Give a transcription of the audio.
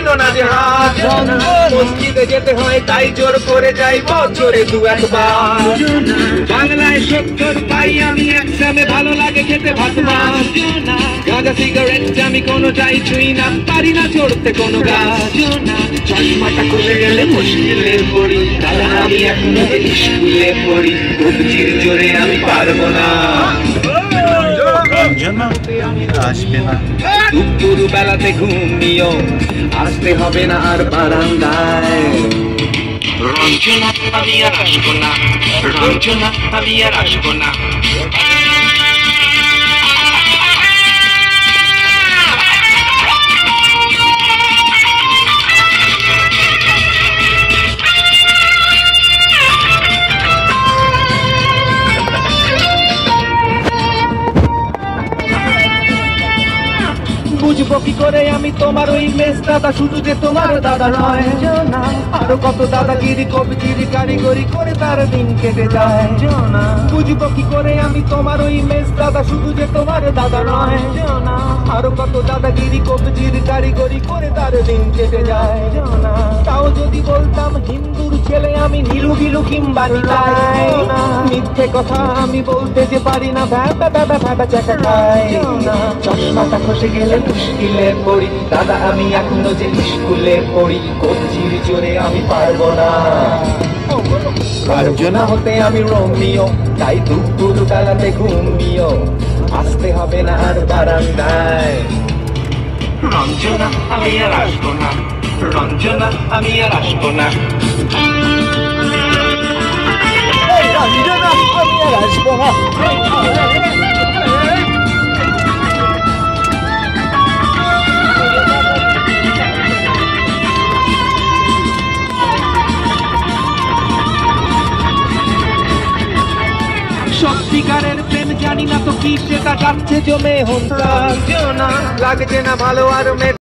না যে হাত। মসজিদে যেতে হয় তাই জোর করে যাই বছরে 2-1 বার। বাংলায় 70 পাই আমি একসামে, ভালো লাগে খেতে ভাত মাছ। গাঁজা সিগারেট আমি কোনোটাই ছুঁই না, পারি না চড়তে কোনো গাছ। চশমাটা খুলে গেলে মুশকিলে পড়ি, দাদা আমি এখনো স্কুলে পড়ি, কবজির জোরে আমি পারবো না। আসবে না দুপুর বেলাতে ঘুমিও, আসতে হবে না আর বারান্দায়। রঞ্জনা আমি আর আসবো না, রঞ্জনা আমি আর আসবো না। বুঝবো কি করে আমি তোমার ওই মেজ দাদা, শুধু যে তোমার দাদা নয়, আরো কত দাদাগিরি কবিগিরি কারিগরি করে তার দিন কেটে যায়। বুঝবো কি করে আমি তোমার ওই মেজ দাদা, শুধু যে তোমার দাদা নয়, আরো কত দাদাগিরি কবিগিরি কারিগরি করে তার দিন কেটে যায়। তাও যদি বলতাম হিন্দুর ছেলে আমি, নীলু গিলু কিংবা নিতাই, মিথ্যে কথা আমি বলতে যে পারি না, ভ্যাবা ভ্যাবা ভ্যাবা চাকা খাই। চশমাটা খসে গেলে মুশকিলে পড়ি, দাদা আমি এখনো যে স্কুলে পড়ি, কবজির জোরে আমি পারবো না। রঞ্জনা হতে আমি রোমিও, তাই দুপুর বেলাতে ঘুমিও, আসতে হবে না আর বারান্দায়। রঞ্জনা আমি আর আসবো না, রঞ্জনা আমি আর আসবো না। রঞ্জনা আমি আর আসবো না। সত্যিকারের প্রেম জানি না তো কি, সেটা যাচ্ছে জমে হন্তা। লাগছে না ভালো আর